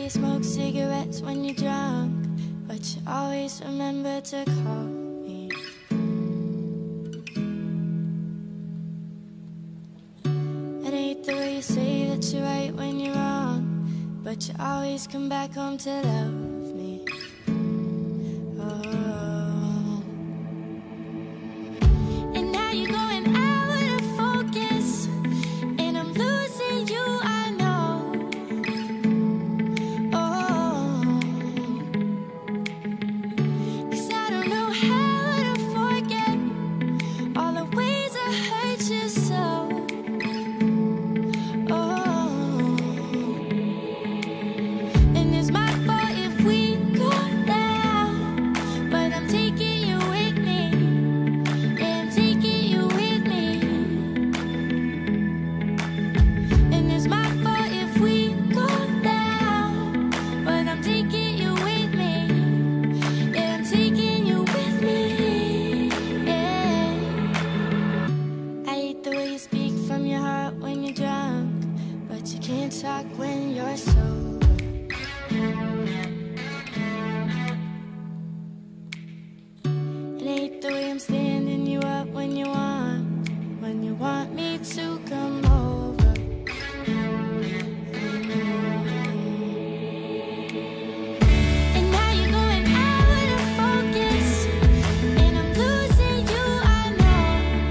you smoke cigarettes when you're drunk, but you always remember to call me. It ain't the way you say that you're right when you're wrong, but you always come back home to love me. Oh. And now you're going out of focus, and I'm losing you, I know. Oh. 'Cause I don't know how to forget all the ways I hurt you so. Talk when you're sober. It ain't the way I'm standing you up when you want me to come over. And now you're going out of focus, and I'm losing you, I know.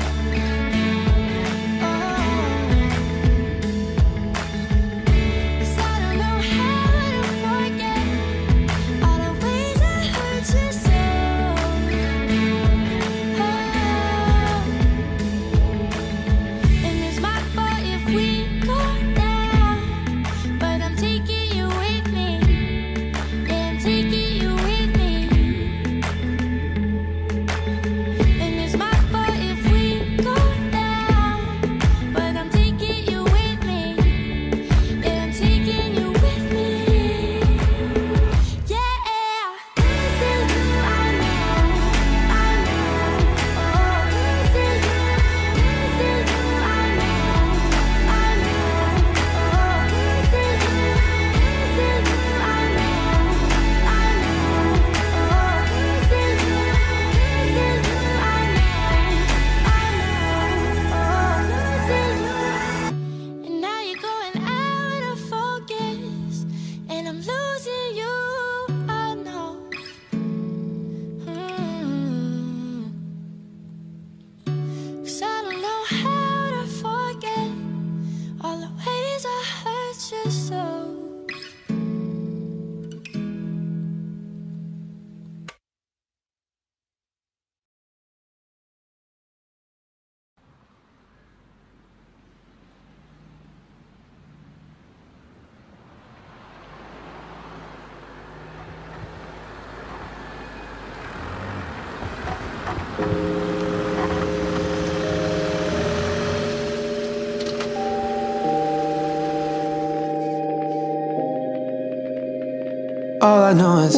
All I know is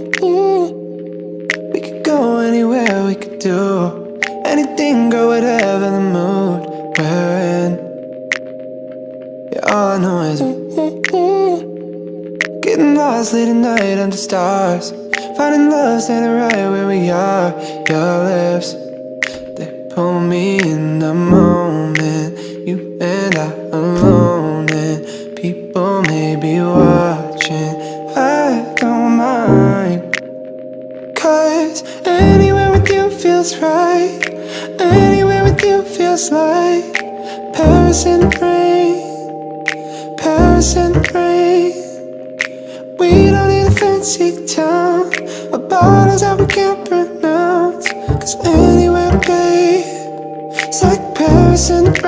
we could go anywhere, we could do anything, girl, whatever the mood we're in. Yeah, all I know is getting lost late at night under stars, finding love standing right where we are. Your lips, they pull me in the moment, you and I alone, and people may be watching. I don't mind, 'cause anywhere with you feels right, anywhere with you feels like Paris in the rain, Paris in the rain. We don't need a fancy town or bottles that we can't pronounce, 'cause anywhere, babe, it's like Paris in the